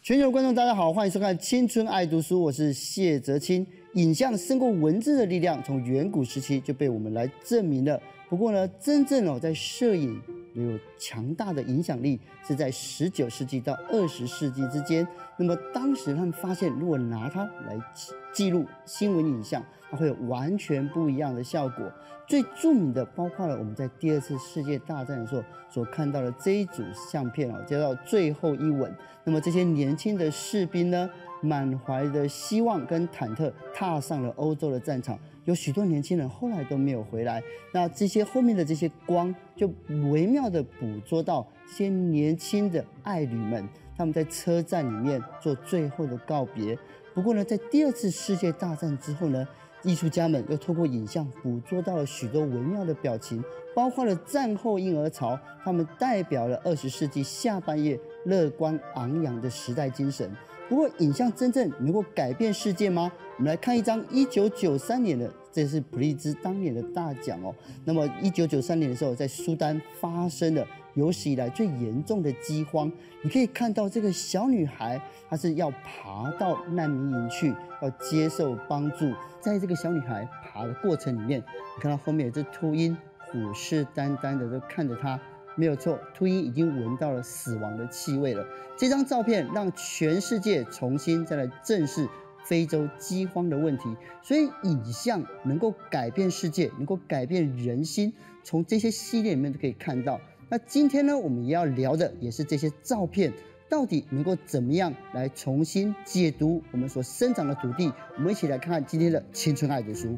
全球观众大家好，欢迎收看《青春爱读书》，我是谢哲青。影像胜过文字的力量，从远古时期就被我们来证明了。不过呢，真正在摄影有强大的影响力，是在19世纪到20世纪之间。那么当时他们发现，如果拿它来记录新闻影像，它会有完全不一样的效果。最著名的包括了我们在第2次世界大战的时候所看到的这一组相片叫做《最后一吻》。那么这些年轻的士兵呢，满怀的希望跟忐忑，踏上了欧洲的战场。有许多年轻人后来都没有回来。那这些后面的这些光，就微妙的捕捉到这些年轻的爱侣们，他们在车站里面做最后的告别。不过呢，在第2次世界大战之后呢，艺术家们又透过影像捕捉到了许多微妙的表情，包括了战后婴儿潮，他们代表了20世纪下半叶乐观昂扬的时代精神。不过，影像真正能够改变世界吗？我们来看一张1993年的，这是普利兹当年的大奖哦。那么1993年的时候，在苏丹发生了有史以来最严重的饥荒。你可以看到这个小女孩，她是要爬到难民营去，要接受帮助。在这个小女孩爬的过程里面，你看到后面有只秃鹰虎视眈眈的都看着她。没有错，秃鹰已经闻到了死亡的气味了。这张照片让全世界重新再来正视非洲饥荒的问题。所以影像能够改变世界，能够改变人心，从这些系列里面都可以看到。那今天呢，我们也要聊的也是这些照片到底能够怎么样来重新解读我们所生长的土地。我们一起来看看今天的青春爱读书。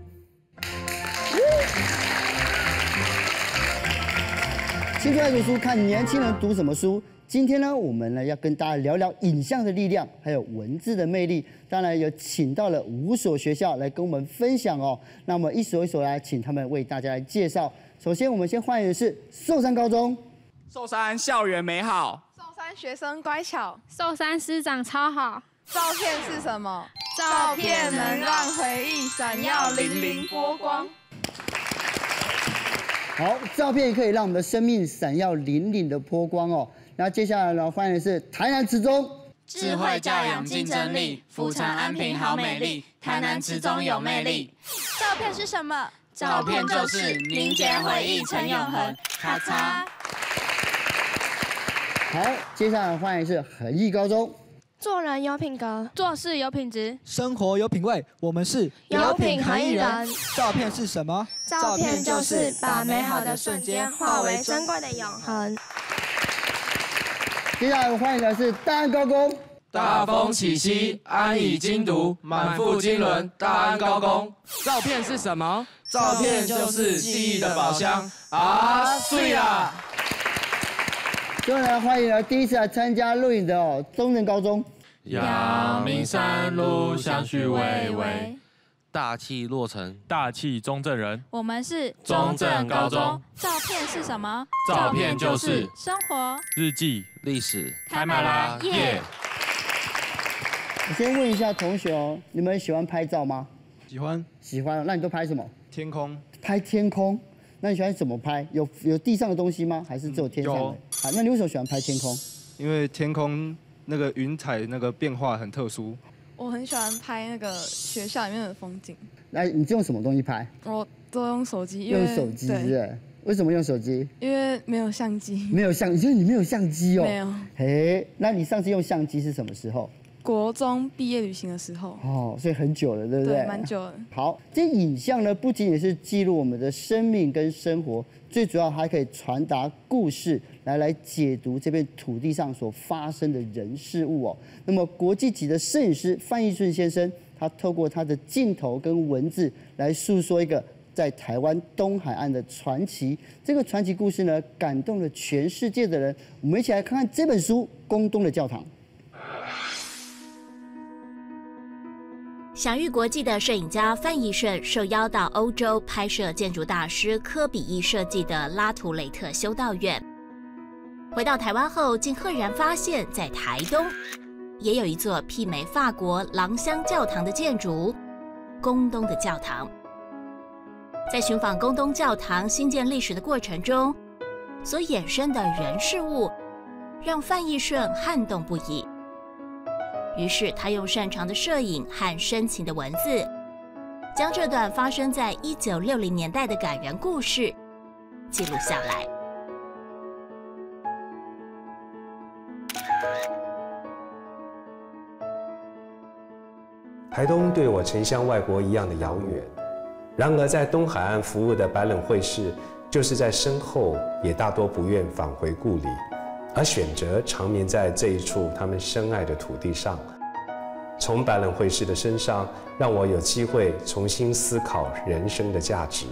青春爱读书，看年轻人读什么书。今天呢，我们呢要跟大家聊聊影像的力量，还有文字的魅力。当然有请到了5所学校来跟我们分享哦。那我们一所一所来，请他们为大家来介绍。首先，我们先欢迎的是寿山高中。 寿山校园美好， 寿山学生乖巧， 寿山师长超好。 照片是什么？照片能让回忆闪耀粼粼波光。 好，照片可以让我们的生命闪耀粼粼的波光哦。那接下来呢，欢迎的是台南职中。 智慧教养竞争力，府城安平好美丽，台南职中有魅力。 照片是什么？ 照片就是凝结回忆成永恒。咔嚓。 好，接下来欢迎是恒毅高中。 做人有品格， 做事有品质， 生活有品味。我们是有品恒毅人。 照片是什么？ 照片就是把美好的瞬间化为珍贵的永恒。 接下来欢迎的是大安高工。 大风起兮，安以经读，满腹经纶，大安高工。照片是什么？照片就是记忆的宝箱啊！碎啦！ 接下来欢迎了第一次来参加录影的中正高中。 阳明山路相续巍巍， 大器若成， 大器中正人。 我们是中正高中。 照片是什么？ 照片就是生活、 日记、 历史。 开麦啦耶！ 我先问一下同学哦，你们喜欢拍照吗？ 喜欢。 喜欢，那你都拍什么？ 天空。 拍天空。那你喜欢怎么拍？有地上的东西吗？还是只有天上的？啊，那你为什么喜欢拍天空？ 因为天空那个云彩那个变化很特殊。 我很喜欢拍那个学校里面的风景。 那你用什么东西拍？ 我都用手机。 用手机是不是？为什么用手机？ 因为没有相机。 没有相，因为你没有相机哦。 没有。 嘿，那你上次用相机是什么时候？ 国中毕业旅行的时候。 哦，所以很久了，对不对？ 对，蛮久了。 好，这影像呢，不仅仅是记录我们的生命跟生活，最主要还可以传达故事，来解读这片土地上所发生的人事物哦。那么，国际级的摄影师范义顺先生，他透过他的镜头跟文字来诉说一个在台湾东海岸的传奇。这个传奇故事呢，感动了全世界的人。我们一起来看看这本书《宫东的教堂》。 享誉国际的摄影家范义顺受邀到欧洲拍摄建筑大师科比意设计的拉图雷特修道院。回到台湾后，竟赫然发现，在台东也有一座媲美法国廊香教堂的建筑——宫东的教堂。在寻访宫东教堂兴建历史的过程中，所衍生的人事物，让范义顺撼动不已。 于是他用擅长的摄影和深情的文字，将这段发生在1960年代的感人故事记录下来。 台东对我曾像外国一样的遥远，然而在东海岸服务的白冷会士，就是在身后也大多不愿返回故里，而选择长眠在这一处他们深爱的土地上。从白冷会士的身上，让我有机会重新思考人生的价值。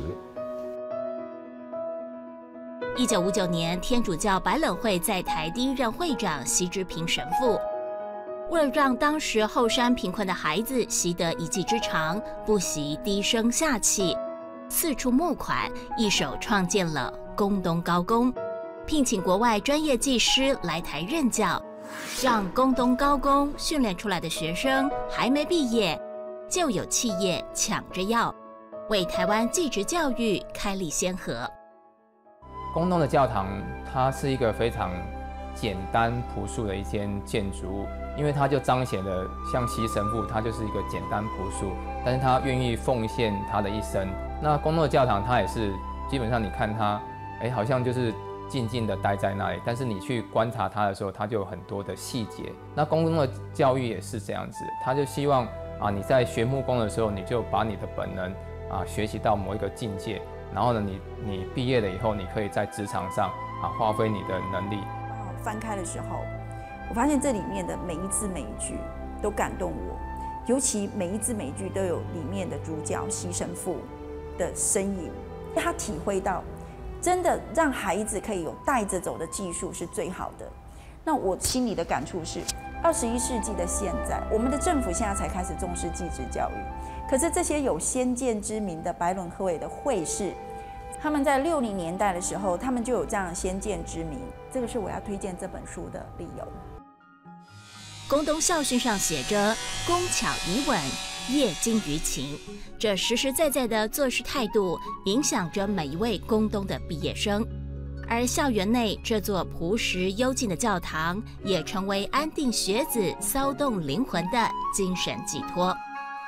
1959年，天主教白冷会在台第一任会长席之平神父，为了让当时后山贫困的孩子习得一技之长，不惜低声下气，四处募款，一手创建了宫东高工，聘请国外专业技师来台任教，让宫东高工训练出来的学生还没毕业，就有企业抢着要，为台湾技职教育开立先河。 宫东的教堂，它是一个非常简单朴素的一间建筑物，因为它就彰显了像习神父，他就是一个简单朴素，但是他愿意奉献他的一生。那宫东的教堂，它也是基本上你看它，好像就是静静的待在那里，但是你去观察它的时候，它就有很多的细节。那宫东的教育也是这样子，他就希望你在学木工的时候，你就把你的本能学习到某一个境界，然后呢，你毕业了以后，你可以在职场上发挥你的能力。 翻开的时候，我发现这里面的每一字每一句都感动我，尤其每一字每一句都有里面的主角习神父的身影，他体会到真的让孩子可以有带着走的技术是最好的。那我心里的感触是，21世纪的现在，我们的政府现在才开始重视技职教育，可是这些有先见之明的白冷会的会士，他们在60年代的时候，他们就有这样的先见之明，这个是我要推荐这本书的理由。 宫东校训上写着“工巧以稳，业精于勤”，这实实在在的做事态度影响着每一位宫东的毕业生。而校园内这座朴实幽静的教堂，也成为安定学子、骚动灵魂的精神寄托。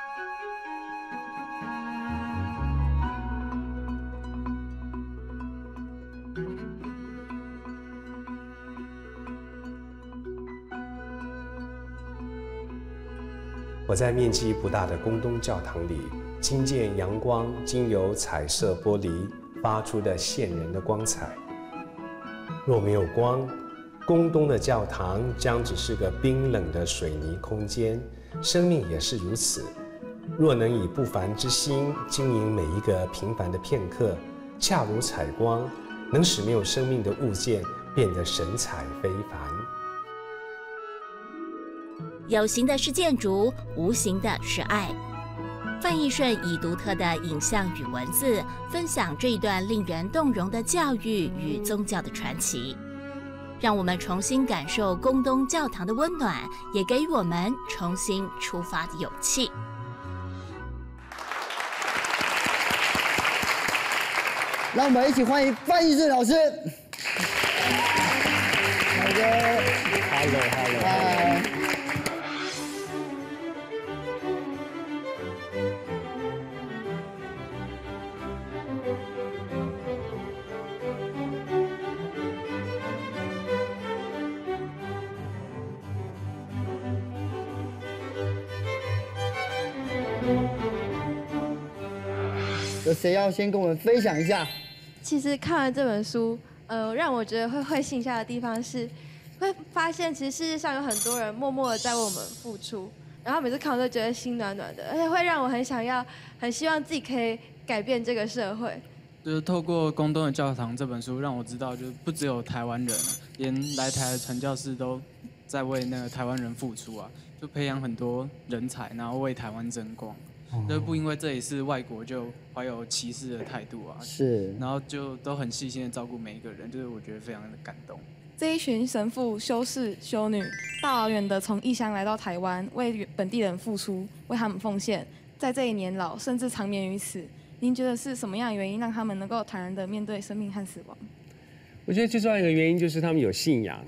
我在面积不大的宫东教堂里，听见阳光经由彩色玻璃发出的现人的光彩。若没有光，宫东的教堂将只是个冰冷的水泥空间，生命也是如此。若能以不凡之心经营每一个平凡的片刻，恰如采光，能使没有生命的物件变得神采非凡。 有形的是建筑，无形的是爱。范义顺以独特的影像与文字，分享这一段令人动容的教育与宗教的传奇，让我们重新感受宫东教堂的温暖，也给予我们重新出发的勇气。 让我们一起欢迎范义顺老师。好的 ，Hello， 嗨。有谁要先跟我们分享一下？ 其实看完这本书，让我觉得会心一笑的地方是，会发现其实世界上有很多人默默的在为我们付出，然后每次看完都觉得心暖暖的，而且会让我很希望自己可以改变这个社会。 就是透过《宫东的教堂》这本书，让我知道，就是不只有台湾人，连来台的传教士都在为那个台湾人付出啊，就培养很多人才，然后为台湾争光。就不因为这里是外国就怀有歧视的态度啊， 是， 然后就都很细心的照顾每一个人，就是我觉得非常的感动。 这一群神父、修士、修女，大老远的从异乡来到台湾，为本地人付出，为他们奉献，在这里年老，甚至长眠于此。您觉得是什么样的原因让他们能够坦然的面对生命和死亡？ 我觉得最重要的一个原因就是他们有信仰，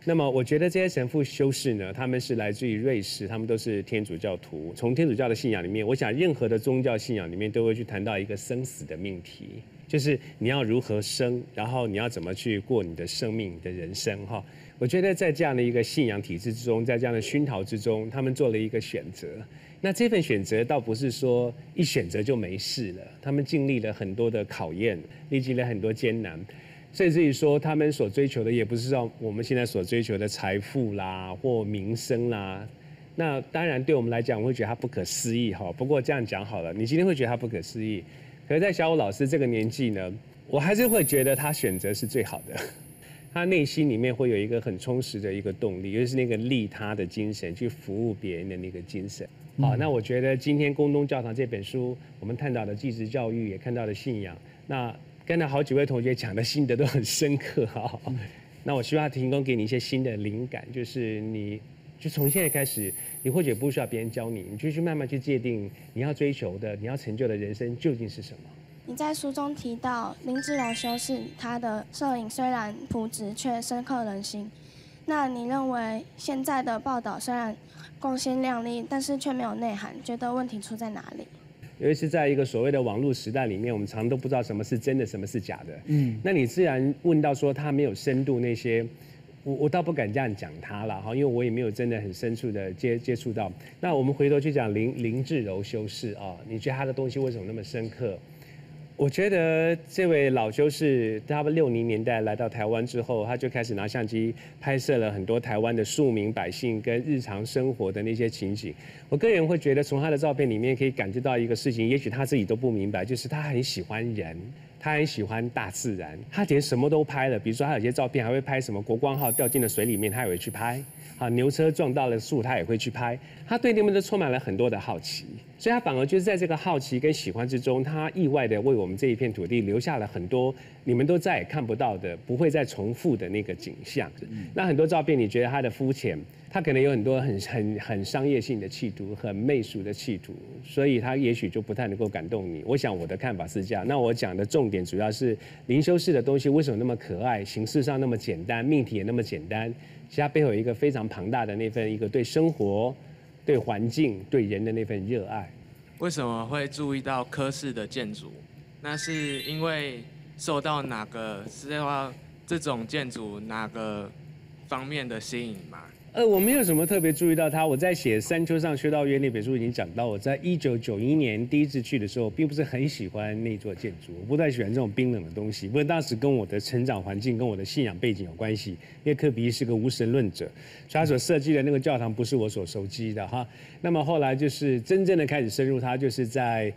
那么我觉得这些神父修士呢，他们是来自于瑞士，他们都是天主教徒。从天主教的信仰里面，我想任何的宗教信仰里面都会去谈到一个生死的命题，就是你要如何生，然后你要怎么去过你的生命、你的人生哈。我觉得在这样的一个信仰体制之中，在这样的熏陶之中，他们做了一个选择。那这份选择倒不是说一选择就没事了，他们经历了很多的考验，历经了很多艰难。甚至于说，他们所追求的也不是像我们现在所追求的财富啦，或名声啦。那当然，对我们来讲，我会觉得它不可思议哈。不过这样讲好了，你今天会觉得它不可思议，可是，在小武老师这个年纪呢，我还是会觉得他选择是最好的。他内心里面会有一个很充实的一个动力，就是那个利他的精神，去服务别人的那个精神。好，那我觉得今天《宫东教堂》这本书，我们探讨的继职教育，也看到了信仰。那刚才好几位同学讲的心得都很深刻哈。那我希望提供给你一些新的灵感，就是你就从现在开始，你或许不需要别人教你，你就去慢慢去界定你要追求的、你要成就的人生究竟是什么。 你在书中提到林志柔修士，他的摄影虽然朴质，却深刻人心。那你认为现在的报道虽然光鲜亮丽，但是却没有内涵，觉得问题出在哪里？ 尤其是在一个所谓的网络时代里面，我们常都不知道什么是真的，什么是假的。那你自然问到说他没有深度那些，我倒不敢这样讲他了哈，因为我也没有真的很深处的接触到。那我们回头去讲林志柔修士啊，你觉得他的东西为什么那么深刻？我觉得这位老修士，他们60年代来到台湾之后，他就开始拿相机拍摄了很多台湾的庶民百姓跟日常生活的那些情景。我个人会觉得，从他的照片里面可以感觉到一个事情，也许他自己都不明白，就是他很喜欢人，他很喜欢大自然，他连什么都拍了。比如说，他有些照片还会拍什么国光号掉进了水里面，他也会去拍。牛车撞到了树，他也会去拍。他对你们都充满了很多的好奇。所以他反而就是在这个好奇跟喜欢之中，他意外的为我们这一片土地留下了很多你们都再也看不到的、不会再重复的那个景象。那很多照片，你觉得他的肤浅，他可能有很多很商业性的企图、很媚俗的企图，所以他也许就不太能够感动你。我想我的看法是这样。那我讲的重点主要是林修士的东西为什么那么可爱，形式上那么简单，命题也那么简单，其实它背后有一个非常庞大的那份一个对生活、对环境、对人的那份热爱。 为什么会注意到科室的建筑？那是因为受到哪个这种建筑哪个方面的吸引吗？ 我没有什么特别注意到它。我在写《山丘上修道院》那本书已经讲到，我在1991年第一次去的时候，并不是很喜欢那座建筑，我不太喜欢这种冰冷的东西。不过当时跟我的成长环境、跟我的信仰背景有关系，因为柯比意是个无神论者，所以他所设计的那个教堂不是我所熟悉的哈。那么后来就是真正的开始深入它，就是在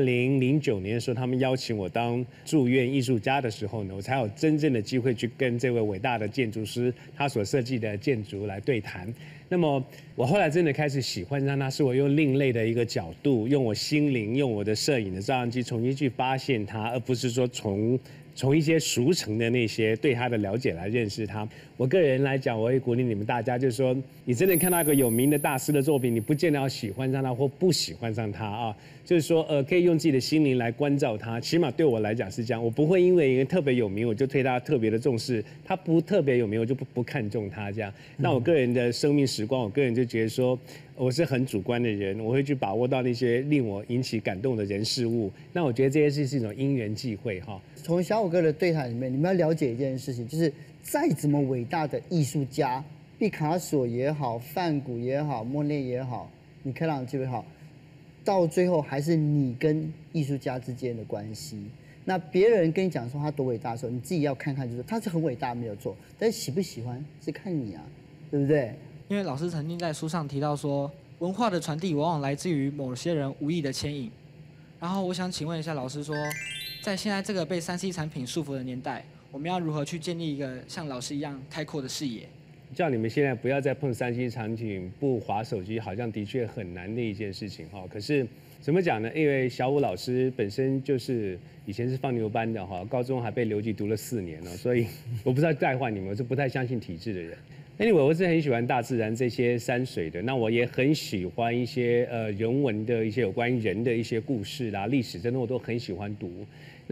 2009年的时候，他们邀请我当驻院艺术家的时候呢，我才有真正的机会去跟这位伟大的建筑师他所设计的建筑来对谈。那么我后来真的开始喜欢上它，是我用另类的一个角度，用我心灵，用我的摄影的照相机重新去发现它，而不是说从一些熟成的那些对它的了解来认识它。我个人来讲，我会鼓励你们大家，就是说，你真的看到一个有名的大师的作品，你不见得要喜欢上他或不喜欢上他啊，就是说，可以用自己的心灵来关照他。起码对我来讲是这样，我不会因为一个特别有名，我就对他特别的重视；他不特别有名，我就不看重他这样。那我个人的生命时光，我个人就觉得说，我是很主观的人，我会去把握到那些令我引起感动的人事物。那我觉得这些事是一种因缘际会哈。 从小武哥的对谈里面，你们要了解一件事情，就是再怎么伟大的艺术家，毕卡索也好，梵谷也好，莫内也好，米开朗基罗也好，到最后还是你跟艺术家之间的关系。那别人跟你讲说他多伟大的时候，你自己要看看，就是他是很伟大没有错，但是喜不喜欢是看你啊，对不对？ 因为老师曾经在书上提到说，文化的传递往往来自于某些人无意的牵引。然后我想请问一下老师说，在现在这个被3C 产品束缚的年代，我们要如何去建立一个像老师一样开阔的视野？ 叫你们现在不要再碰3C 产品，不滑手机，好像的确很难的一件事情哈。可是怎么讲呢？因为小武老师本身就是以前是放牛班的哈，高中还被留级读了4年了，所以我不知道带坏你们，我是不太相信体制的人。Anyway， 我是很喜欢大自然这些山水的，那我也很喜欢一些人文的一些有关于人的一些故事啦、历史，真的我都很喜欢读。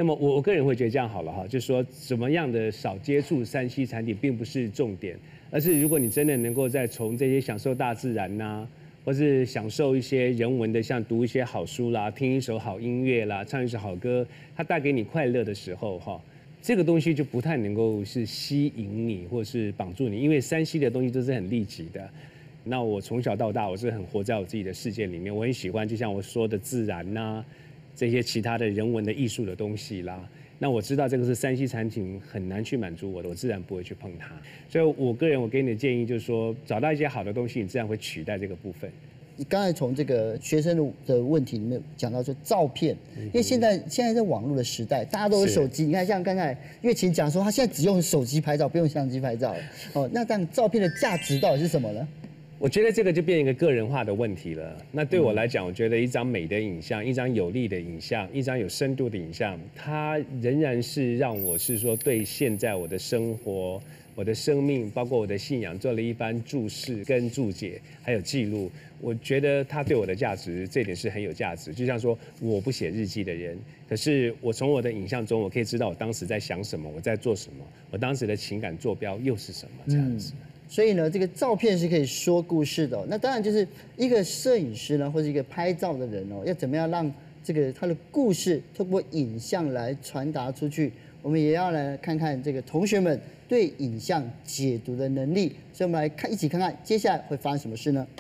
那么我个人会觉得这样好了哈，就是说怎么样的少接触3C 产品并不是重点，而是如果你真的能够在从这些享受大自然呐，或是享受一些人文的，像读一些好书啦、听一首好音乐啦、唱一首好歌，它带给你快乐的时候哈，这个东西就不太能够是吸引你或是绑住你，因为3C 的东西都是很立即的。那我从小到大我是很活在我自己的世界里面，我很喜欢就像我说的自然呐。这些其他的人文的艺术的东西啦，那我知道这个是3C 产品很难去满足我的，我自然不会去碰它。所以我个人我给你的建议就是说，找到一些好的东西，你自然会取代这个部分。 你刚才从这个学生的问题里面讲到说照片，因为现在在网络的时代，大家都有手机。你看，像刚才月琴讲说，他现在只用手机拍照，不用相机拍照了。哦，那这样照片的价值到底是什么呢？ 我觉得这个就变一个个人化的问题了。那对我来讲，我觉得一张美的影像，一张有力的影像，一张有深度的影像，它仍然是让我是说对现在我的生活、我的生命，包括我的信仰，做了一番注释跟注解，还有记录。我觉得它对我的价值，这点是很有价值。就像说，我不写日记的人，可是我从我的影像中，我可以知道我当时在想什么，我在做什么，我当时的情感坐标又是什么，这样子。 所以呢，这个照片是可以说故事的哦。那当然就是一个摄影师呢，或者一个拍照的人哦，要怎么样让这个他的故事透过影像来传达出去？我们也要来看看这个同学们对影像解读的能力。所以我们来一起看看接下来会发生什么事呢？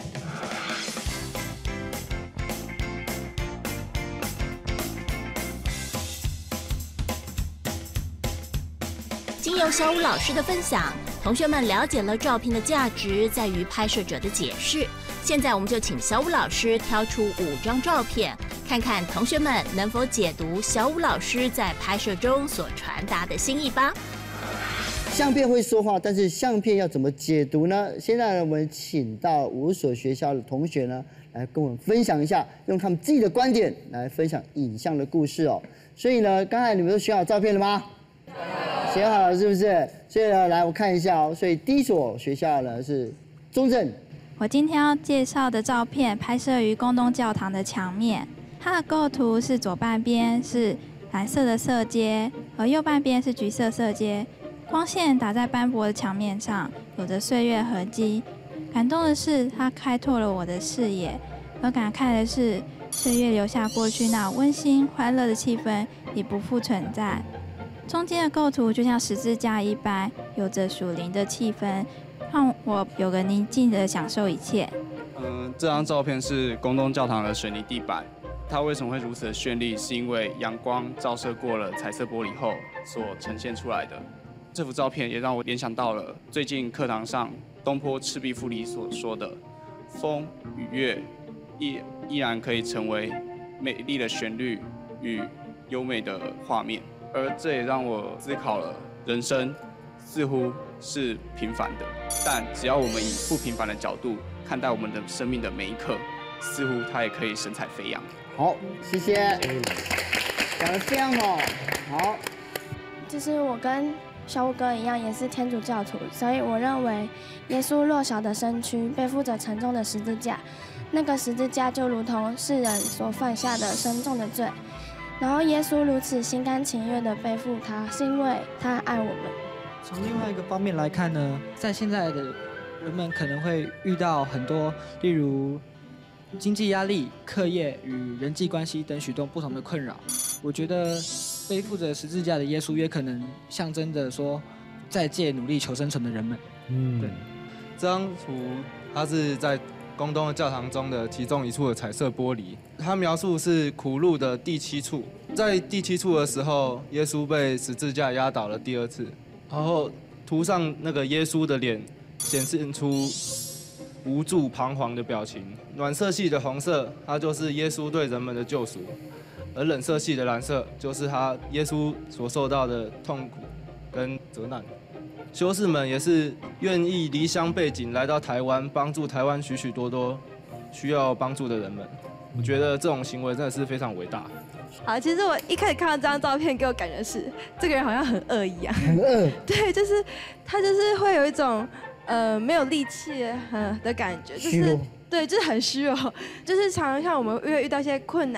经由小武老师的分享，同学们了解了照片的价值在于拍摄者的解释。现在我们就请小武老师挑出5张照片，看看同学们能否解读小武老师在拍摄中所传达的心意吧。 相片会说话，但是相片要怎么解读呢？现在呢，我们请到5所学校的同学呢，来跟我们分享一下，用他们自己的观点来分享影像的故事哦。所以呢，刚才你们都选好照片了吗？写好了是不是？所以呢，来我看一下哦。所以第一所学校呢是中正。 我今天要介绍的照片拍摄于宫东教堂的墙面，它的构图是左半边是蓝色的色阶，而右半边是橘色色阶。光线打在斑驳的墙面上，有着岁月痕迹。感动的是，它开拓了我的视野；而感慨的是，岁月留下过去那温馨欢乐的气氛已不复存在。中间的构图就像十字架一般，有着属灵的气氛，让我有个宁静的享受一切。 这张照片是宫东教堂的水泥地板，它为什么会如此的绚丽？是因为阳光照射过了彩色玻璃后所呈现出来的。这幅照片也让我联想到了最近课堂上东坡赤壁赋里所说的“风与月依然可以成为美丽的旋律与优美的画面”。而这也让我思考了，人生似乎是平凡的，但只要我们以不平凡的角度看待我们的生命的每一刻，似乎它也可以神采飞扬。 好，谢谢，讲得非常好。好， 就是我跟小武哥一样，也是天主教徒，所以我认为耶稣弱小的身躯背负着沉重的十字架，那个十字架就如同世人所犯下的深重的罪。然后耶稣如此心甘情愿地背负它，是因为他爱我们。 从另外一个方面来看呢，在现在的人们可能会遇到很多，例如经济压力、课业与人际关系等许多不同的困扰。我觉得背负着十字架的耶稣，也可能象征着说，在借努力求生存的人们。 对，这张图它是在宫东的教堂中的其中一处的彩色玻璃，它描述是苦路的第7处，在第7处的时候，耶稣被十字架压倒了第2次，然后图上那个耶稣的脸显示出无助彷徨的表情。暖色系的红色，它就是耶稣对人们的救赎，而冷色系的蓝色就是耶稣所受到的痛苦跟责难。修士们也是愿意离乡背井来到台湾，帮助台湾许许多多需要帮助的人们。我觉得这种行为真的是非常伟大。 好，其实我一开始看到这张照片，给我感觉是这个人好像很饿一样。 很饿。 对，就是他就是会有一种没有力气的感觉，就是对，就是很虚弱，就是常常像我们遇到一些困难，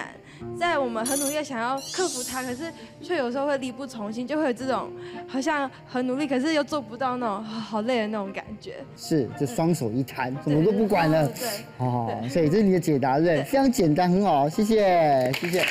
在我们很努力的想要克服它，可是却有时候会力不从心，就会有这种好像很努力，可是又做不到那种好累的那种感觉。 是，就双手一摊，什么都不管了。 对， 哦，所以这是你的解答，对不对？非常简单，很好，谢谢，谢谢。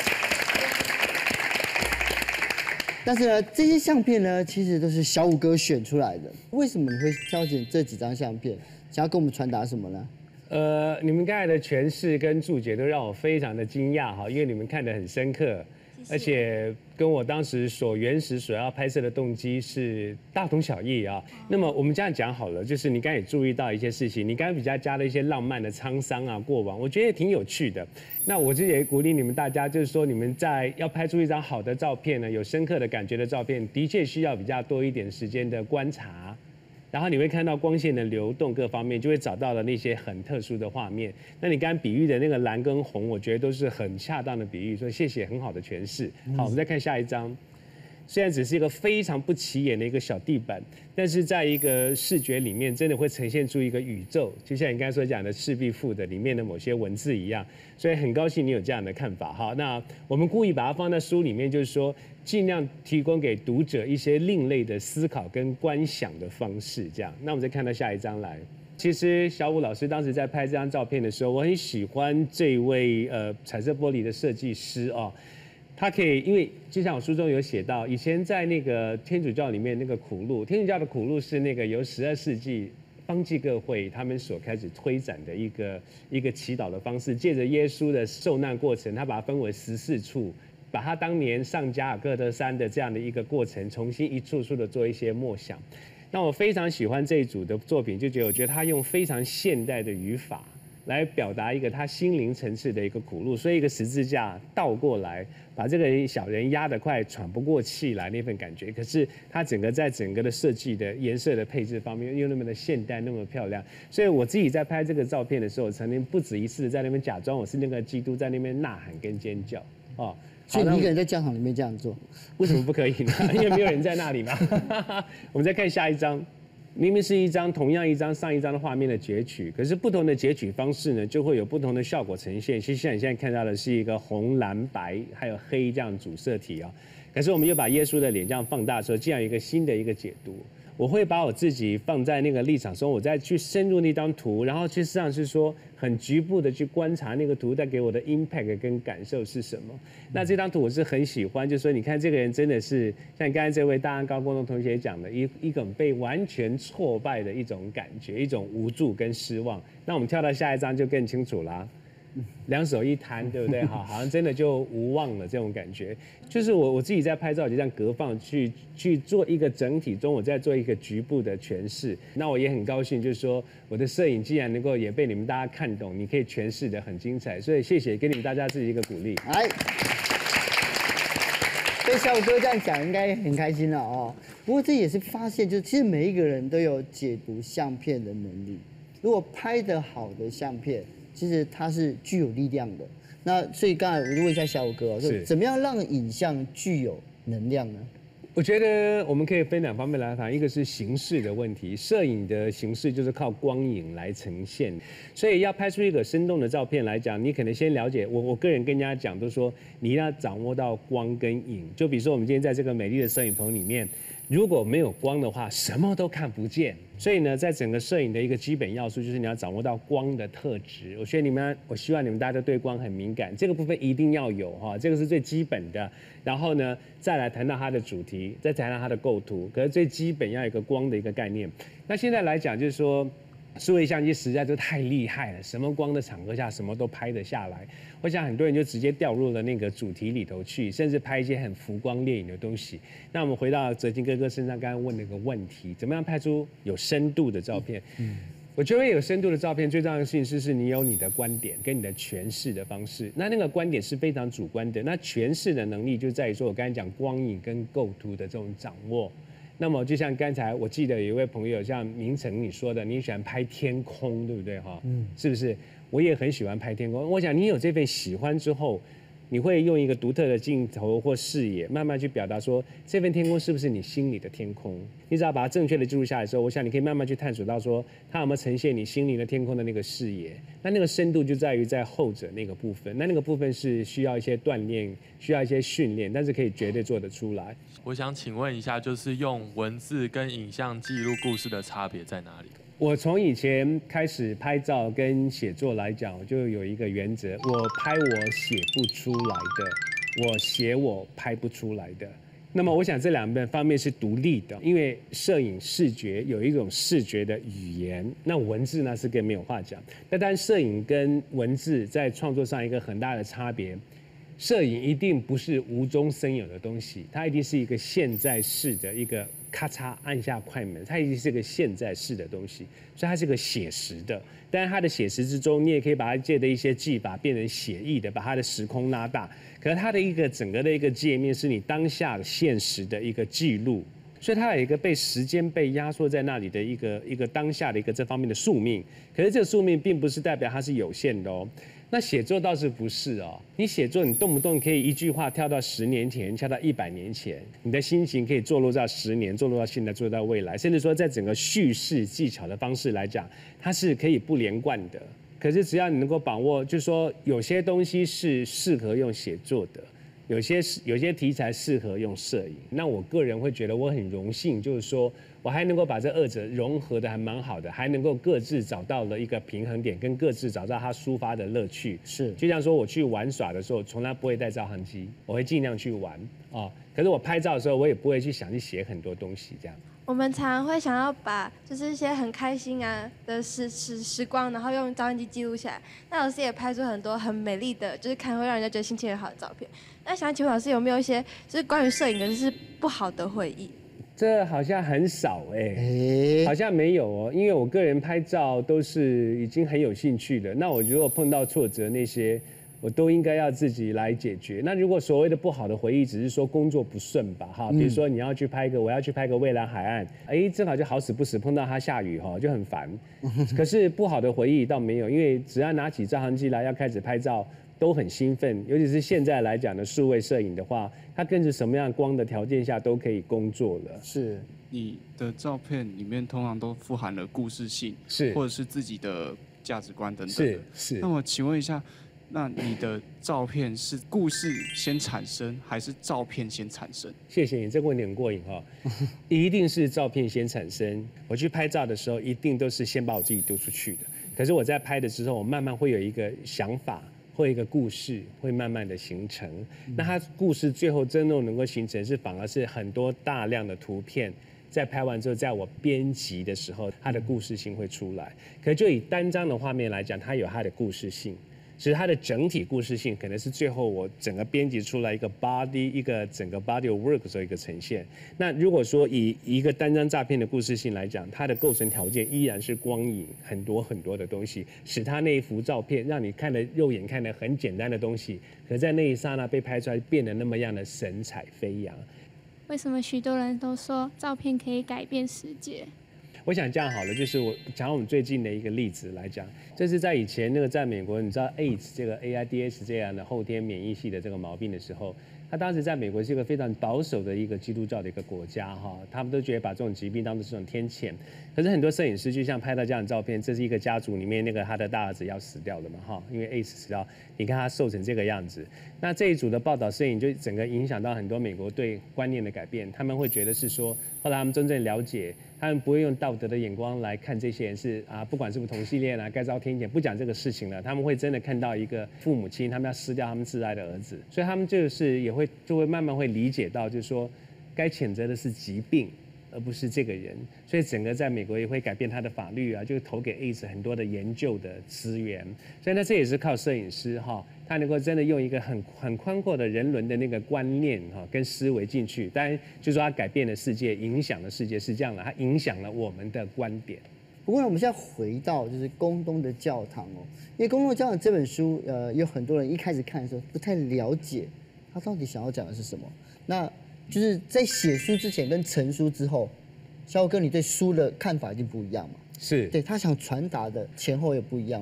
但是呢，这些相片呢，其实都是小武哥选出来的。为什么你会挑选这几张相片？想要跟我们传达什么呢？ 你们刚才的诠释跟注解都让我非常的惊讶哈，因为你们看得很深刻，而且跟我当时原始所要拍摄的动机是大同小异啊。那么我们这样讲好了，就是你刚才也注意到一些事情，你刚才比较加了一些浪漫的沧桑啊过往，我觉得也挺有趣的。那我自己也鼓励你们大家，就是说你们在要拍出一张好的照片呢，有深刻的感觉的照片，的确需要比较多一点时间的观察。然后你会看到光线的流动各方面，就会找到了那些很特殊的画面。那你刚刚比喻的那个蓝跟红，我觉得都是很恰当的比喻，所以谢谢，很好的诠释。好，我们再看下一张。虽然只是一个非常不起眼的一个小地板，但是在一个视觉里面，真的会呈现出一个宇宙，就像你刚才所讲的《赤壁赋》的里面的某些文字一样。所以很高兴你有这样的看法哈。那我们故意把它放在书里面，就是说尽量提供给读者一些另类的思考跟观想的方式。这样，那我们再看到下一张来。其实小武老师当时在拍这张照片的时候，我很喜欢这位彩色玻璃的设计师哦。他可以，因为就像我书中有写到，以前在那个天主教里面那个苦路，天主教的苦路是那个由12世纪方济各会他们所开始推展的一个祈祷的方式，借着耶稣的受难过程，他把它分为14处，把他当年上加尔各答山的这样的一个过程，重新一处处的做一些默想。那我非常喜欢这一组的作品，我觉得他用非常现代的语法来表达一个他心灵层次的一个苦路，所以一个十字架倒过来，把这个小人压得快喘不过气来那份感觉。可是他在整个的设计的颜色的配置方面又那么的现代，那么漂亮。所以我自己在拍这个照片的时候，曾经不止一次在那边假装我是那个基督，在那边呐喊跟尖叫哦。 所以你一个人在教堂里面这样做， 为什么不可以呢？因为没有人在那里嘛。我们再看下一张。明明是同样一张上一张的画面的截取，可是不同的截取方式呢，就会有不同的效果呈现。其实像你现在看到的是一个红、蓝、白还有黑这样主色体啊，可是我们又把耶稣的脸这样放大的时候，这样一个新的一个解读。我会把我自己放在那个立场中，我再去深入那张图，然后事实上是说很局部的去观察那个图带给我的 impact 跟感受是什么。那这张图我是很喜欢，就是说你看这个人真的是像刚才这位大安高工的同学讲的，一种被完全挫败的一种感觉，一种无助跟失望。那我们跳到下一张就更清楚啦。两手一摊，对不对？好像真的就无望了这种感觉。就是我自己在拍照，就这样隔放去做一个整体中，我再做一个局部的诠释。那我也很高兴，就是说我的摄影既然能够也被你们大家看懂，你可以诠释的很精彩，所以谢谢，给你们大家自己一个鼓励。 哎，被小武哥这样讲，应该很开心了哦。不过这也是发现，就是其实每一个人都有解读相片的能力。如果拍得好的相片，其实它是具有力量的。那所以刚才我就问一下小武哥，是怎么样让影像具有能量呢？ 我觉得我们可以分两方面来谈，一个是形式的问题，摄影的形式就是靠光影来呈现，所以要拍出一个生动的照片来讲，你可能先了解我个人跟人家讲都说，你要掌握到光跟影。就比如说我们今天在这个美丽的摄影棚里面，如果没有光的话，什么都看不见。所以呢，在整个摄影的一个基本要素就是你要掌握到光的特质。我希望你们大家都对光很敏感，这个部分一定要有哈，这个是最基本的。然后呢，再来谈到它的主题，再谈到它的构图。可是最基本要有一个光的一个概念。那现在来讲，就是说，数位相机实在就太厉害了，什么光的场合下什么都拍得下来。我想很多人就直接掉入了那个主题里头去，甚至拍一些很浮光掠影的东西。那我们回到哲青哥哥身上，刚刚问了一个问题：怎么样拍出有深度的照片？我觉得有深度的照片最重要的事情是你有你的观点跟你的诠释的方式。那个观点是非常主观的，那诠释的能力就在于说我刚才讲光影跟构图的这种掌握。那么就像刚才我记得有一位朋友像明成你说的，你喜欢拍天空，对不对哈？是不是？我也很喜欢拍天空。我想你有这份喜欢之后， 你会用一个独特的镜头或视野，慢慢去表达说这份天空是不是你心里的天空。你只要把它正确的记录下来之后，我想你可以慢慢去探索到说它有没有呈现你心灵的天空的那个视野。那个深度就在于在后者那个部分，那个部分是需要一些锻炼，需要一些训练，但是可以绝对做得出来。 我想请问一下，就是用文字跟影像记录故事的差别在哪里？ 我从以前开始拍照跟写作来讲，我就有一个原则：我拍我写不出来的，我写我拍不出来的。那么我想这两方面是独立的，因为摄影视觉有一种视觉的语言，那文字呢是更没有话讲。那当然摄影跟文字在创作上一个很大的差别，摄影一定不是无中生有的东西，它一定是一个现在式的一个咔嚓按下快门，它一定是个现在式的东西，所以它是个写实的。但是它的写实之中，你也可以把它借的一些技法变成写意的，把它的时空拉大。可是它的一个整个的一个界面是你当下现实的一个记录，所以它有一个被时间被压缩在那里的一个当下的一个这方面的宿命。可是这个宿命并不是代表它是有限的哦。那写作倒是不是哦？你写作，你动不动可以一句话跳到10年前，跳到100年前，你的心情可以坐落到10年，坐落到现在，坐落到未来，甚至说在整个叙事技巧的方式来讲，它是可以不连贯的。可是只要你能够把握，就是说有些东西是适合用写作的，有些题材适合用摄影。那我个人会觉得我很荣幸，就是说我还能够把这二者融合的还蛮好的，还能够各自找到了一个平衡点，跟各自找到它抒发的乐趣。是，就像说我去玩耍的时候，从来不会带照相机，我会尽量去玩啊。可是我拍照的时候，我也不会去想去写很多东西这样。 我们常常会想要把就是一些很开心啊的时光，然后用照相机记录下来。那老师也拍出很多很美丽的，就是看会让人家觉得心情很好的照片。那想请问老师有没有一些就是关于摄影可是不好的回忆？ 这好像很少好像没有哦，因为我个人拍照都是已经很有兴趣的。那我如果碰到挫折那些，我都应该要自己来解决。那如果所谓的不好的回忆，只是说工作不顺吧，哈，比如说我要去拍个蔚蓝海岸，正好就好死不死碰到它下雨哈，就很烦。可是不好的回忆倒没有，因为只要拿起照相机来要开始拍照，都很兴奋。尤其是现在来讲的数位摄影的话，它跟着什么样光的条件下都可以工作了。 是，你的照片里面通常都富含了故事性， 是， 或者是自己的价值观等等的。 是。那么请问一下，那你的照片是故事先产生，还是照片先产生？ 谢谢你，这个问题很过瘾哈。一定是照片先产生。我去拍照的时候，一定都是先把我自己丢出去的。可是我在拍的时候，我慢慢会有一个想法，会有一个故事，会慢慢的形成。那它故事最后真正能够形成，是反而是很多大量的图片。在拍完之后，在我编辑的时候，它的故事性会出来。可是就以单张的画面来讲，它有它的故事性。其实它的整体故事性可能是最后我整个编辑出来一个 body 一个整个 body of work 的一个呈现。那如果说以一个单张照片的故事性来讲，它的构成条件依然是光影很多很多的东西，使它那一幅照片让你看的肉眼看的很简单的东西，可在那一刹那被拍出来变得那么样的神采飞扬。 为什么许多人都说照片可以改变世界？ 我想这样好了，就是我讲我们最近的一个例子来讲，这是在以前那个在美国，你知道 AIDS 这个 AIDS 这样的后天免疫系的这个毛病的时候，他当时在美国是一个非常保守的一个基督教的一个国家哈，他们都觉得把这种疾病当作是种天谴。可是很多摄影师就像拍到这样的照片，这是一个家族里面那个他的大儿子要死掉了嘛哈，因为 AIDS 死掉，你看他瘦成这个样子。那这一组的报道摄影就整个影响到很多美国对观念的改变，他们会觉得是说，后来他们真正了解，他们不会用道德的眼光来看这些人是不管是不是同性恋该遭天谴，不讲这个事情了，他们会真的看到一个父母亲他们要失掉他们挚爱的儿子，所以他们就会慢慢会理解到，就是说该谴责的是疾病，而不是这个人。所以整个在美国也会改变他的法律就投给 AIDS 很多的研究的资源。所以呢，这也是靠摄影师他能够真的用一个很宽阔的人伦的那个观念跟思维进去。当然，就是说他改变了世界，影响了世界是这样的，他影响了我们的观点。 不过呢，我们现在回到就是宫东的教堂因为宫东的教堂这本书，有很多人一开始看的时候不太了解他到底想要讲的是什么。那就是在写书之前跟成书之后，小虎哥，你对书的看法一定不一样嘛？ 是， 对他想传达的前后也不一样嘛？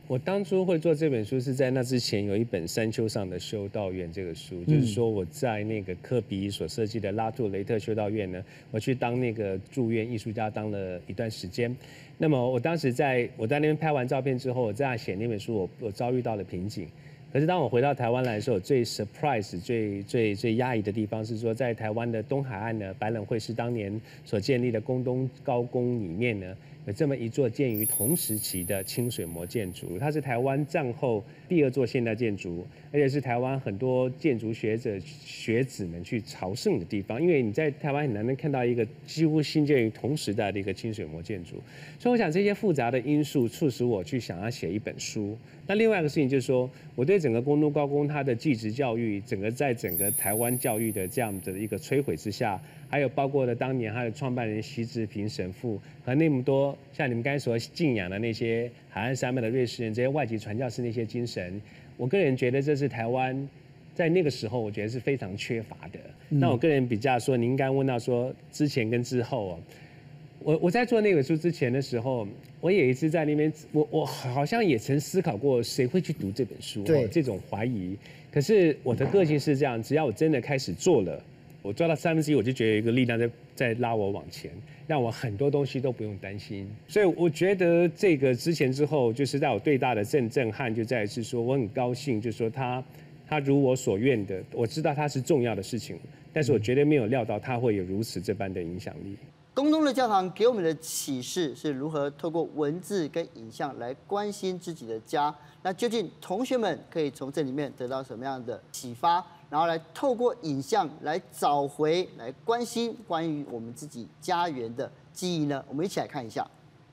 我当初会做这本书是在那之前有一本《山丘上的修道院》这个书，就是说我在那个科比所设计的拉图雷特修道院呢，我去当那个住院艺术家当了一段时间。那么我当时在那边拍完照片之后，我这样写那本书，我遭遇到了瓶颈。可是当我回到台湾来的时候，最 surprise、最压抑的地方是说，在台湾的东海岸呢，百冷汇是当年所建立的宫东高工里面呢，有这么一座建于同时期的清水模建筑，它是台湾战后第2座现代建筑，而且是台湾很多建筑学者学子们去朝圣的地方。因为你在台湾很难能看到一个几乎兴建于同时代的一个清水模建筑，所以我想这些复杂的因素促使我去想要写一本书。那另外一个事情就是说，我对整个宫东高工它的技职教育，在整个台湾教育的这样的一个摧毁之下，还有包括了当年他的创办人习志平神父和那么多像你们刚才所敬仰的那些海岸山脉的瑞士人，这些外籍传教士那些精神，我个人觉得这是台湾在那个时候我觉得是非常缺乏的。那我个人比较说，您刚问到说之前跟之后哦。我在做那本书之前的时候，我也一直在那边，我好像也曾思考过谁会去读这本书，对这种怀疑。可是我的个性是这样，只要我真的开始做了，我做到1/3，我就觉得有一个力量在拉我往前，让我很多东西都不用担心。所以我觉得这个之前之后，就是让我最大的震撼就在于是说，我很高兴，就是说他如我所愿的，我知道它是重要的事情，但是我绝对没有料到它会有如此这般的影响力。 宫东的教堂给我们的启示是如何透过文字跟影像来关心自己的家。那究竟同学们可以从这里面得到什么样的启发？然后来透过影像来找回、来关心关于我们自己家园的记忆呢？我们一起来看一下。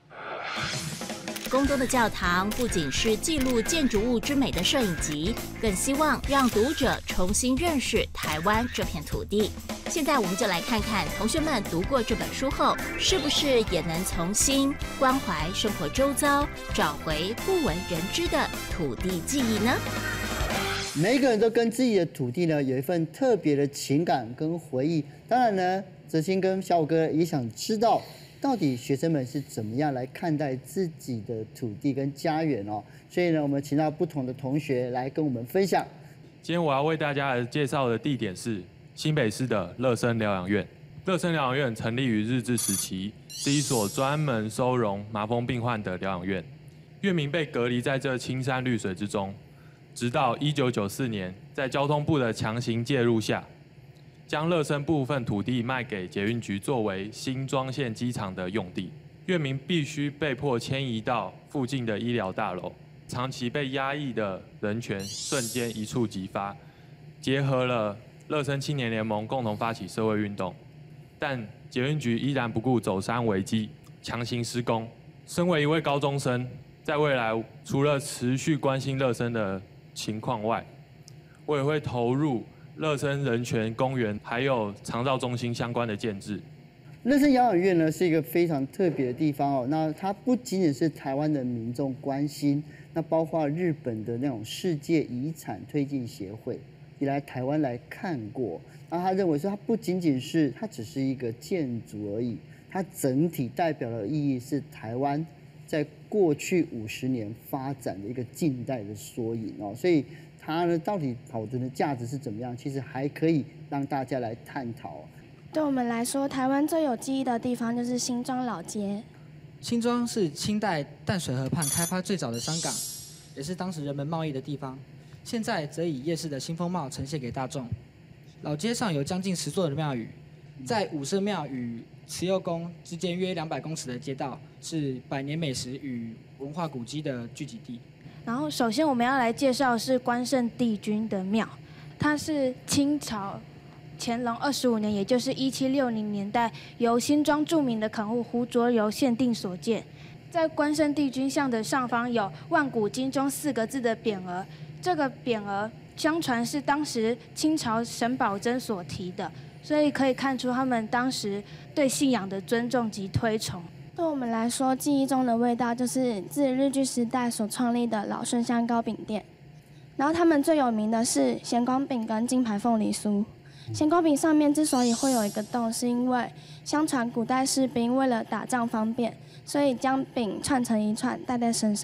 宫东的教堂不仅是记录建筑物之美的摄影集，更希望让读者重新认识台湾这片土地。现在我们就来看看同学们读过这本书后，是不是也能从心关怀生活周遭，找回不为人知的土地记忆呢？ 每个人都跟自己的土地呢有一份特别的情感跟回忆。当然呢，哲青跟小武哥也想知道，到底学生们是怎么样来看待自己的土地跟家园哦？所以呢，我们请到不同的同学来跟我们分享。 今天我要为大家介绍的地点是新北市的乐生疗养院。乐生疗养院成立于日治时期，是一所专门收容麻风病患的疗养院。院民被隔离在这青山绿水之中，直到1994年，在交通部的强行介入下，将乐生部分土地卖给捷运局作为新庄线机场的用地，院民必须被迫迁移到附近的医疗大楼。长期被压抑的人权瞬间一触即发，结合了乐生青年联盟共同发起社会运动，但捷运局依然不顾走山危机，强行施工。身为一位高中生，在未来除了持续关心乐生的情况外，我也会投入乐生人权公园还有长照中心相关的建制。 乐生疗养院呢是一个非常特别的地方哦，那它不仅仅是台湾的民众关心，那包括日本的那种世界遗产推进协会也来台湾来看过，然后他认为说它不仅仅是它只是一个建筑而已，它整体代表的意义是台湾在过去50年发展的一个近代的缩影哦，所以它呢到底保存的价值是怎么样，其实还可以让大家来探讨。 对我们来说，台湾最有记忆的地方就是新庄老街。 新庄是清代淡水河畔开发最早的商港，也是当时人们贸易的地方。现在则以夜市的新风貌呈现给大众。老街上有将近10座的庙宇，在武圣庙与慈幼宫之间约200公尺的街道，是百年美食与文化古迹的聚集地。 然后，首先我们要来介绍的是关圣帝君的庙，它是清朝乾隆25年，也就是1760年代，由新庄著名的垦户胡卓猷限定所建。在关圣帝君像的上方有“万古金钟”4个字的匾额，这个匾额相传是当时清朝沈葆桢所题的，所以可以看出他们当时对信仰的尊重及推崇。对我们来说，记忆中的味道就是自日据时代所创立的老顺香糕饼店，然后他们最有名的是咸光饼跟金牌凤梨酥。咸糕饼上面之所以会有一个洞，是因为相传古代士兵为了打仗方便，所以将饼串成一串带在身上。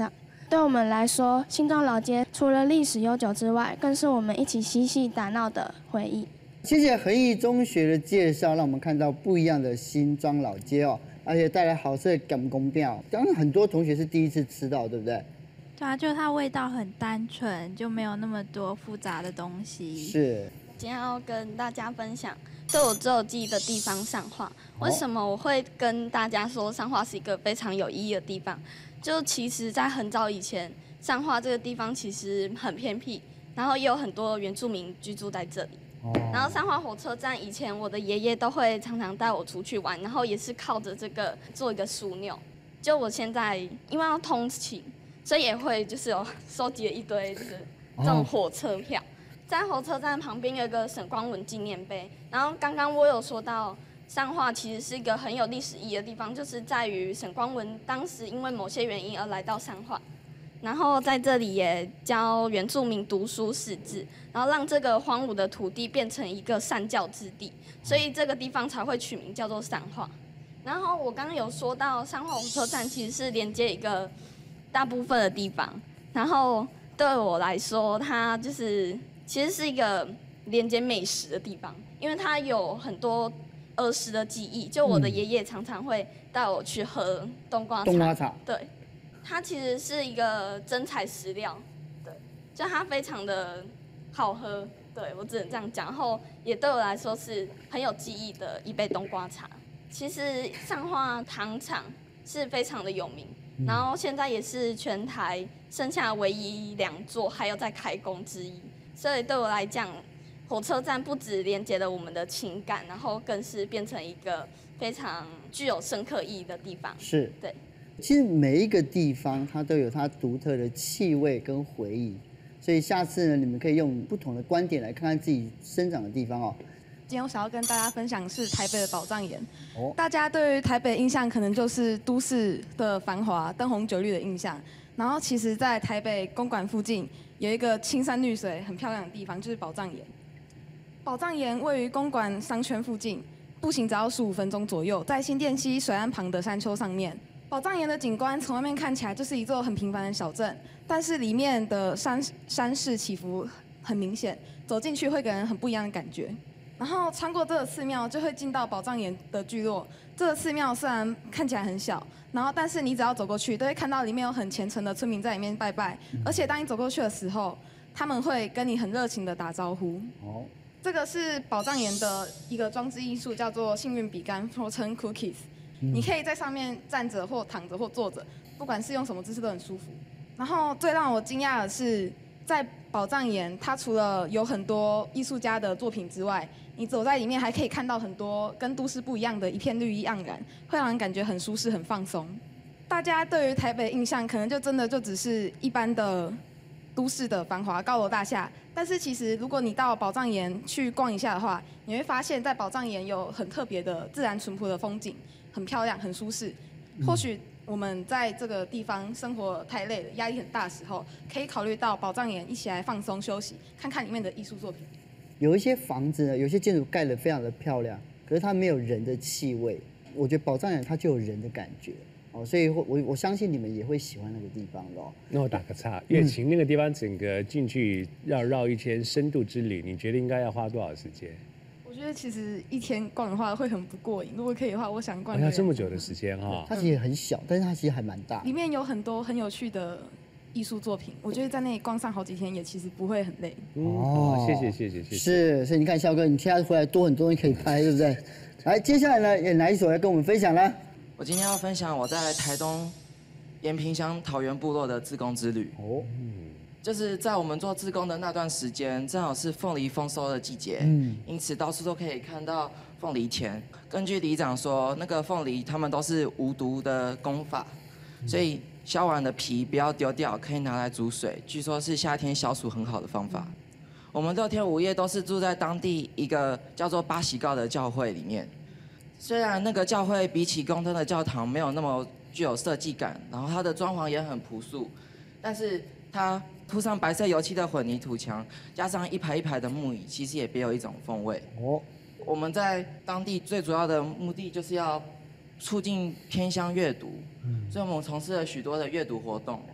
对我们来说，新庄老街除了历史悠久之外，更是我们一起嬉戏打闹的回忆。 谢谢恒毅中学的介绍，让我们看到不一样的新庄老街哦，而且带来好吃的甘公庙。刚刚很多同学是第一次吃到，对不对？ 对啊，就它味道很单纯，就没有那么多复杂的东西。 是。 今天要跟大家分享对我最有记忆的地方上化。为什么我会跟大家说上化是一个非常有意义的地方？就其实，在很早以前，上化这个地方其实很偏僻，然后也有很多原住民居住在这里。然后上化火车站以前我的爷爷都会常常带我出去玩，然后也是靠着这个做一个枢纽。就我现在因为要通勤，所以也会就是有收集了一堆就是这种火车票。在火车站旁边有一个沈光文纪念碑，然后刚刚我有说到上化其实是一个很有历史意义的地方，就是在于沈光文当时因为某些原因而来到上化，然后在这里也教原住民读书识字，然后让这个荒芜的土地变成一个善教之地，所以这个地方才会取名叫做上化。然后我刚刚有说到上化火车站其实是连接一个大部分的地方，然后对我来说它就是其实是一个连接美食的地方，因为它有很多儿时的记忆。就我的爷爷常常会带我去喝冬瓜茶。 冬瓜茶。 对，它其实是一个真材实料，对，就它非常的好喝。对我只能这样讲，然后也对我来说是很有记忆的一杯冬瓜茶。其实上化糖厂是非常的有名，然后现在也是全台剩下唯一2座还有在开工之一。所以对我来讲，火车站不只连接了我们的情感，然后更是变成一个非常具有深刻意义的地方。 是， 对。 其实每一个地方它都有它独特的气味跟回忆，所以下次呢，你们可以用不同的观点来看看自己生长的地方哦。 今天我想要跟大家分享是台北的宝藏岩。大家对于台北印象可能就是都市的繁华、灯红酒绿的印象，然后其实，在台北公馆附近有一个青山绿水、很漂亮的地方，就是宝藏岩。宝藏岩位于公馆商圈附近，步行只要15分钟左右，在新店溪水岸旁的山丘上面。宝藏岩的景观从外面看起来就是一座很平凡的小镇，但是里面的山势起伏很明显，走进去会给人很不一样的感觉。然后穿过这个寺庙，就会进到宝藏岩的聚落。这个寺庙虽然看起来很小，但是你只要走过去，都会看到里面有很虔诚的村民在里面拜拜。而且当你走过去的时候，他们会跟你很热情的打招呼。这个是宝藏岩的一个装置艺术，叫做幸运笔杆 Fortune Cookies。你可以在上面站着或躺着或坐着，不管是用什么姿势都很舒服。然后最让我惊讶的是，在宝藏岩，它除了有很多艺术家的作品之外，你走在里面还可以看到很多跟都市不一样的一片绿意盎然，会让人感觉很舒适、很放松。大家对于台北的印象可能真的只是一般的都市的繁华高楼大厦，但是其实如果你到宝藏岩去逛一下的话，你会发现在宝藏岩有很特别的自然淳朴的风景，很漂亮、很舒适。或许我们在这个地方生活太累了，压力很大的时候，可以考虑到宝藏岩一起来放松休息，看看里面的艺术作品。 有一些房子呢，有些建筑盖得非常的漂亮，可是它没有人的气味。我觉得宝藏岩它就有人的感觉哦，所以我相信你们也会喜欢那个地方的哦。 那我打个岔，月琴那个地方整个进去要绕一圈深度之旅，你觉得应该要花多少时间？ 我觉得其实一天逛的话会很不过瘾，如果可以的话，我想逛。 要这么久的时间哈？ 它其实很小，但是它其实还蛮大。 里面有很多很有趣的艺术作品，我觉得在那里逛上好几天也其实不会很累。 哦，谢谢。 是，所以你看肖哥，你现在回来多很多东西可以拍，对不对？来，接下来呢，也哪一首来跟我们分享呢？ 我今天要分享我在台东延平乡桃园部落的志工之旅。就是在我们做志工的那段时间，正好是凤梨丰收的季节，因此到处都可以看到凤梨田。根据里长说，那个凤梨他们都是无毒的工法，所以削完的皮不要丢掉，可以拿来煮水，据说是夏天消暑很好的方法。我们6天5夜都是住在当地一个叫做巴喜告的教会里面。虽然那个教会比起宫灯的教堂没有那么具有设计感，然后它的装潢也很朴素，但是它涂上白色油漆的混凝土墙，加上一排一排的木椅，其实也别有一种风味。我们在当地最主要的目的就是要促进偏乡阅读，所以我们从事了许多的阅读活动。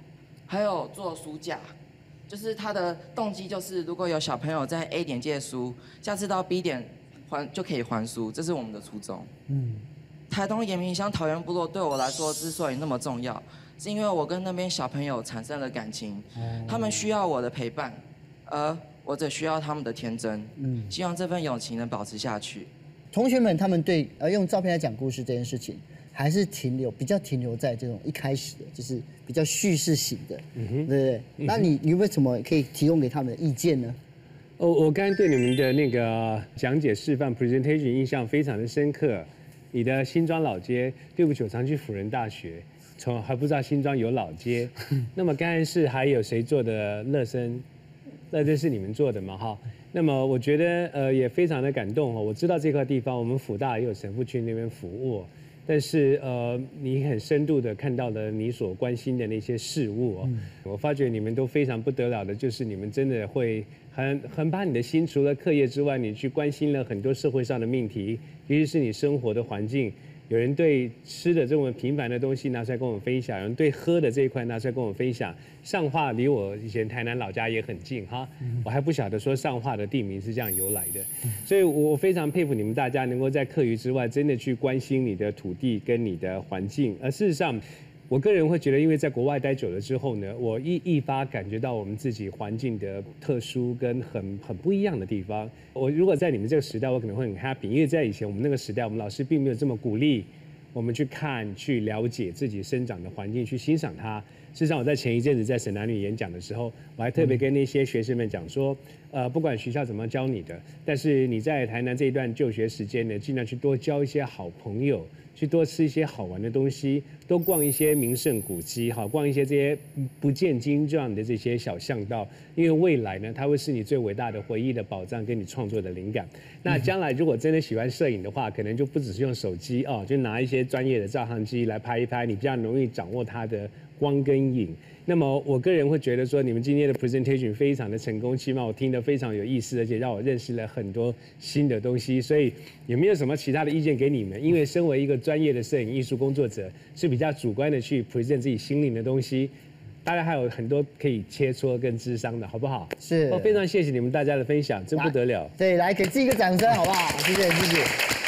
还有做书架，就是它的动机就是如果有小朋友在 A 点借书，下次到 B 点就可以还书，这是我们的初衷。台东延平乡桃园部落对我来说之所以那么重要，是因为我跟那边小朋友产生了感情，他们需要我的陪伴，而我只需要他们的天真。希望这份友情能保持下去。 同学们他们对用照片来讲故事这件事情，还是比较停留在这种一开始的，就是比较叙事型的，对不对？那你有没有什么可以提供给他们的意见呢？ 我刚才对你们的那个讲解示范 presentation 印象非常的深刻。你的新庄老街，对不起，我常去辅仁大学，还不知道新庄有老街。那么刚才是还有谁做的乐生？这是你们做的嘛？哈。那么我觉得也非常的感动哦。我知道这块地方我们辅大也有神父去那边服务，但是你很深度的看到了你所关心的那些事物哦。我发觉你们都非常不得了的，就是你们真的会很把你的心除了课业之外，你去关心了很多社会上的命题，尤其是你生活的环境。有人对吃的这么平凡的东西拿出来跟我们分享，有人对喝的这一块拿出来跟我们分享。上化离我以前台南老家也很近哈，我还不晓得说上化的地名是这样由来的，所以我非常佩服你们大家能够在课余之外，真的去关心你的土地跟你的环境。而事实上，我个人会觉得，因为在国外待久了之后呢，我一发感觉到我们自己环境的特殊跟很不一样的地方。我如果在你们这个时代，我可能会很 happy， 因为在以前我们那个时代，我们老师并没有这么鼓励我们去看、去了解自己生长的环境，去欣赏它。事实上，我在前一阵子在省男女演讲的时候，我还特别跟那些学生们讲说，不管学校怎么教你的，但是你在台南这一段就学时间呢，尽量去多交一些好朋友。去多吃一些好玩的东西，多逛一些名胜古迹，好逛一些这些不见经传的这些小巷道，因为未来呢，它会是你最伟大的回忆的宝藏，跟你创作的灵感。那将来如果真的喜欢摄影的话，可能就不只是用手机哦，就拿一些专业的照相机来拍一拍，你比较容易掌握它的光跟影。那么我个人会觉得说，你们今天的 presentation 非常的成功，起码我听得非常有意思，而且让我认识了很多新的东西。所以有没有什么其他的意见给你们？因为身为一个专业的摄影艺术工作者，是比较主观的去 present 自己心灵的东西。大家还有很多可以切磋跟諮商的，好不好？ 是。 非常谢谢你们大家的分享，真不得了。 对，来给自己一个掌声，好不好？谢谢，谢谢。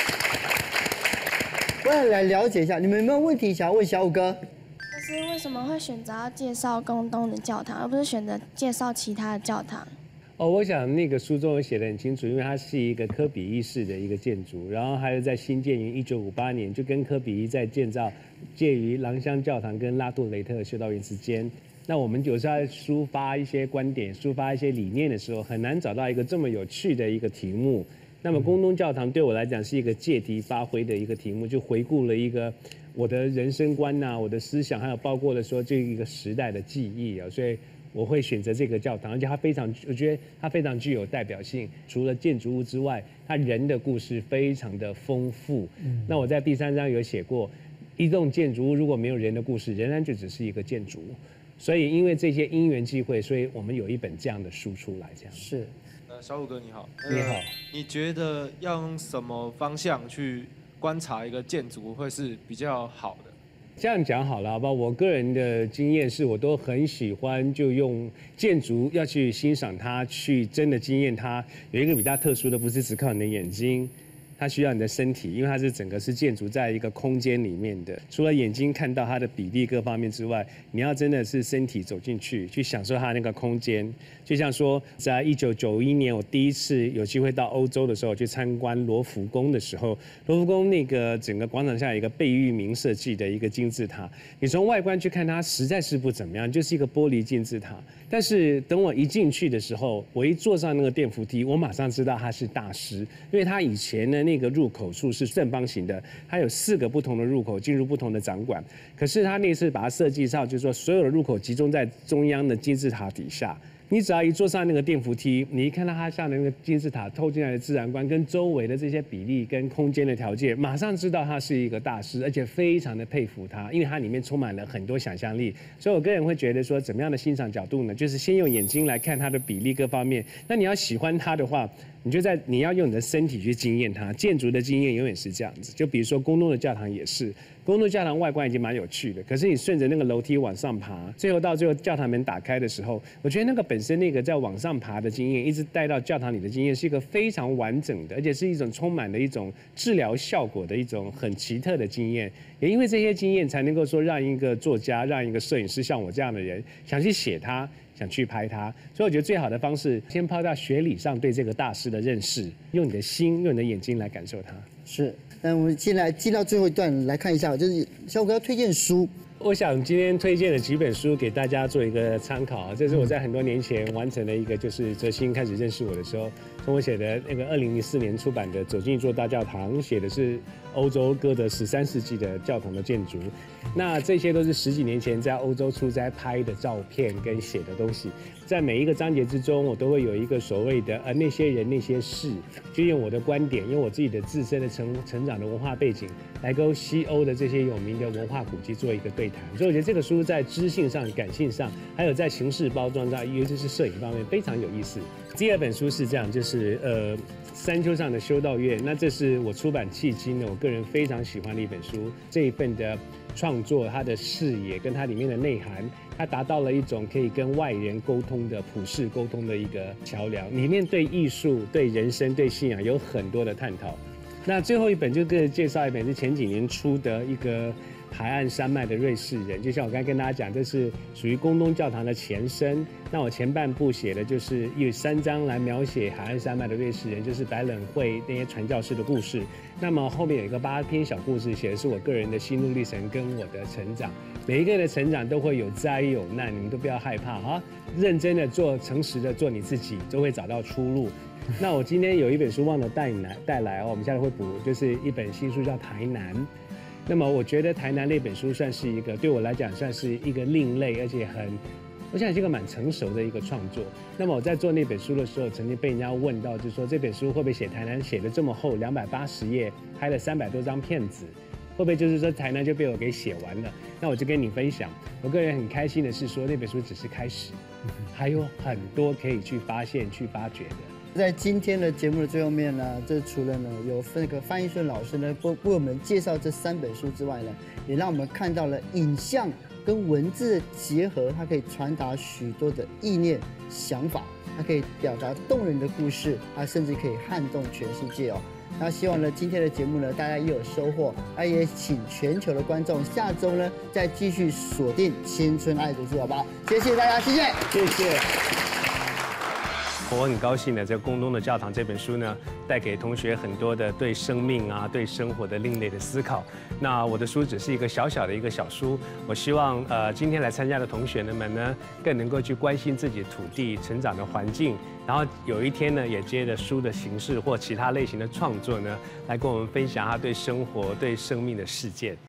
我也来了解一下，你们有没有问题想要问小武哥？ 是为什么会选择要介绍宫东的教堂，而不是选择介绍其他的教堂？ 我想那个书中有写得很清楚，因为它是一个科比一式的一个建筑，然后还有在新建于1958年，就跟科比一在建造介于廊香教堂跟拉杜雷特修道院之间。那我们有时候在抒发一些观点、抒发一些理念的时候，很难找到一个这么有趣的一个题目。那么宫东教堂对我来讲是一个借题发挥的一个题目，就回顾了一个我的人生观呐、我的思想，还有包括了说这一个时代的记忆啊，所以我会选择这个教堂，而且我觉得它非常具有代表性。除了建筑物之外，它人的故事非常的丰富。那我在第3章有写过，一栋建筑物如果没有人的故事，仍然就只是一个建筑物。所以因为这些因缘际会，所以我们有一本这样的书出来，这样是。 小武哥你好， 你好。 你觉得要用什么方向去观察一个建筑会是比较好的？ 这样讲好了，好吧？我个人的经验是我都很喜欢就用建筑要去欣赏它，去真的惊艳它。有一个比较特殊的，不是只靠你的眼睛。它需要你的身体，因为它是整个是建筑在一个空间里面的。除了眼睛看到它的比例各方面之外，你要真的是身体走进去，去享受它那个空间。就像说，在1991年我第一次有机会到欧洲的时候，去参观罗浮宫的时候，罗浮宫那个整个广场下有一个贝聿铭设计的一个金字塔，你从外观去看它实在是不怎么样，就是一个玻璃金字塔。但是等我一进去的时候，我一坐上那个电扶梯，我马上知道他是大师，因为他以前的那个入口处是正方形的，它有4个不同的入口进入不同的展馆。可是他那次把它设计上，就是说所有的入口集中在中央的金字塔底下。你只要一坐上那个电扶梯，你一看到它下的那个金字塔透进来的自然光，跟周围的这些比例跟空间的条件，马上知道他是一个大师，而且非常的佩服他，因为它里面充满了很多想象力。所以我个人会觉得说，怎么样的欣赏角度呢？就是先用眼睛来看它的比例各方面。那你要喜欢它的话， 你要用你的身体去经验它。建筑的经验永远是这样子，就比如说宫东的教堂也是，宫东教堂外观已经蛮有趣的，可是你顺着那个楼梯往上爬，最后教堂门打开的时候，我觉得那个本身那个在往上爬的经验，一直带到教堂里的经验，是一个非常完整的，而且是一种充满了一种治疗效果的一种很奇特的经验。也因为这些经验，才能够说让一个作家、让一个摄影师像我这样的人想去写它。想去拍它，所以我觉得最好的方式，先抛到学理上对这个大师的认识，用你的心，用你的眼睛来感受它。 是，那我们先来进到最后一段来看一下，就是小虎哥要推荐书。 我想今天推荐的几本书给大家做一个参考，这是我在很多年前完成的一个，就是哲欣开始认识我的时候，从我写的那个2004年出版的《走进一座大教堂》，写的是欧洲哥德13世纪的教堂的建筑。那这些都是10几年前在欧洲出差拍的照片跟写的东西。在每一个章节之中，我都会有一个所谓的那些人那些事，就用我的观点，用我自己的自身的成长的文化背景，来跟西欧的这些有名的文化古迹做一个对谈。所以我觉得这个书在知性上、感性上，还有在形式包装上，尤其是摄影方面非常有意思。第二本书是这样，就是山丘上的修道院。那这是我出版迄今呢，我个人非常喜欢的一本书。这一份的创作，它的视野跟它里面的内涵，它达到了一种可以跟外人沟通的普世沟通的一个桥梁。里面对艺术、对人生、对信仰有很多的探讨。那最后一本就介绍一本是前几年出的一个海岸山脉的瑞士人，就像我刚才跟大家讲，这是属于宫东教堂的前身。那我前半部写的就是以3章来描写海岸山脉的瑞士人，就是白冷会那些传教士的故事。那么后面有一个8篇小故事，写的是我个人的心路历程跟我的成长。每一个人的成长都会有灾有难，你们都不要害怕啊，认真的做，诚实的做你自己，都会找到出路。那我今天有一本书忘了带来哦，我们下来会补，就是一本新书叫《台南》。那么我觉得台南那本书算是一个对我来讲算是一个另类，而且我想是一个蛮成熟的一个创作。那么我在做那本书的时候，曾经被人家问到，就是说这本书会不会写台南写的这么厚，280页，拍了300多张片子，会不会就是说台南就被我给写完了？那我就跟你分享，我个人很开心的是说那本书只是开始，还有很多可以去发现、去发掘的。 在今天的节目的最后面呢，这除了呢有那个范逸顺老师呢为我们介绍这3本书之外呢，也让我们看到了影像跟文字的结合，它可以传达许多的意念、想法，它可以表达动人的故事，它甚至可以撼动全世界哦。那希望呢今天的节目呢大家也有收获，那也请全球的观众下周呢再继续锁定青春爱读书，好不好？谢谢大家，谢谢， 谢谢。我很高兴的，这个宫东的教堂这本书呢，带给同学很多的对生命啊、对生活的另类的思考。那我的书只是一个小小的一个小书，我希望今天来参加的同学们呢，更能够去关心自己土地成长的环境，然后有一天呢，也接着书的形式或其他类型的创作呢，来跟我们分享他对生活、对生命的世界。